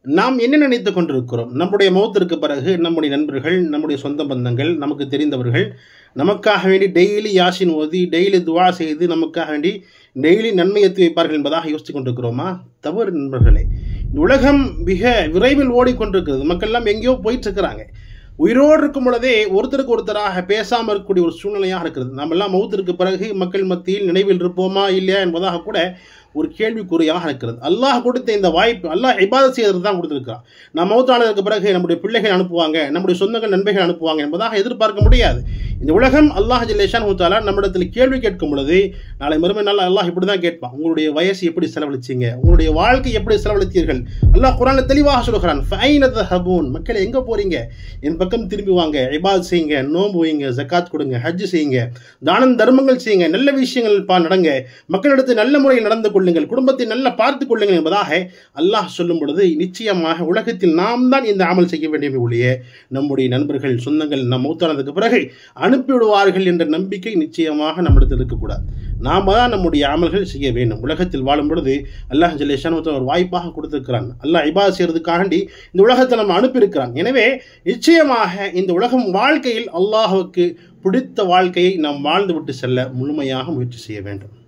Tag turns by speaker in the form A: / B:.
A: நாம் என்ன நினைத்து கொண்டிருக்கிறோம்? நம்முடைய மௌத்திற்கு பிறகு நம்முடைய நண்பர்கள், நம்முடைய சொந்த பந்தங்கள், நமக்கு தெரிந்தவர்கள் நமக்காக வேண்டி டெய்லி யாசின் ஓதி, டெய்லி துவா செய்து, நமக்காக வேண்டி டெய்லி நன்மை ஏற்றி வைப்பார்கள் என்பதாக யோசித்து கொண்டிருக்கிறோமா? தவறு நண்பர்களே. இந்த உலகம் மிக விரைவில் ஓடிக்கொண்டிருக்கிறது. மக்கள் எல்லாம் எங்கேயோ போயிட்டு இருக்கிறாங்க. உயிரோடு இருக்கும் பொழுதே ஒருத்தருக்கு ஒருத்தராக பேசாமல் இருக்கக்கூடிய ஒரு சூழ்நிலையாக இருக்கிறது. நம்ம எல்லாம் மௌத்திற்கு பிறகு மக்கள் மத்தியில் நினைவில் இருப்போமா இல்லையா என்பதாக கூட ஒரு கேள்விக்குறியாக இருக்கிறது. அல்லாஹ் கொடுத்த இந்த வாய்ப்பு, அல்லாஹ் இபாதத் செய்யறது தான் கொடுத்துருக்கான். நம்ம மௌத்தானதுக்கு பிறகு நம்முடைய பிள்ளைகள் அனுப்புவாங்க, நம்முடைய சொந்தங்கள் நண்பர்கள் அனுப்புவாங்க என்பதாக எதிர்பார்க்க முடியாது. இந்த உலகம் அல்லாஹ் ஜல்லேஷான் ஹுத்தாலா நம்மிடத்தில் கேள்வி கேட்கும் பொழுது, நாளை மறுமை நாள் அல்லாஹ் இப்படி தான் கேட்பான். உங்களுடைய வயசு எப்படி செலவழிச்சிங்க, உங்களுடைய வாழ்க்கை எப்படி செலவழித்தீர்கள்? அல்லாஹ் குர்ஆன்ல தெளிவாக சொல்கிறான், ஃபைன தஹபூன், மக்கள் எங்கே போறீங்க? என் பக்கம் திரும்பி வாங்க, இபாதத் செய்யுங்க, நோன்பு வைங்க, ஜக்காத் கொடுங்க, ஹஜ் செய்யுங்க, தானம் தர்மங்கள் செய்யுங்க, நல்ல விஷயங்கள் நடங்க, மக்களிடத்தில் நல்ல முறையில் நடந்து கொள்ளுங்கள், குடும்பத்தை நல்லா பார்த்துக் கொள்ளுங்கள் என்பதாக அல்லாஹ் சொல்லும் பொழுது, நிச்சயமாக உலகத்தில் நாம் தான் இந்த அமல் செய்ய வேண்டிய ஒழிய நம்முடைய நண்பர்கள், சொந்தங்கள் நம் மௌத்தானதுக்கு பிறகு அனுப்பிவிடுவார்கள் என்ற நம்பிக்கை நிச்சயமாக நம்மிடத்தில் இருக்கக்கூடாது. நாம தான் நம்முடைய அமல்கள் செய்ய வேண்டும். உலகத்தில் வாழும் பொழுது அல்லாஹ் ஜல்லேஷான் ஒரு வாய்ப்பாக கொடுத்திருக்கிறான். அல்லாஹ் இபாதத் செய்யறதுக்காண்டி இந்த உலகத்தை நம்ம அனுப்பியிருக்கிறான். எனவே நிச்சயமாக இந்த உலகம் வாழ்க்கையில் அல்லாஹ்வுக்கு பிடித்த வாழ்க்கையை நாம் வாழ்ந்து விட்டு செல்ல முழுமையாக முயற்சி செய்ய வேண்டும்.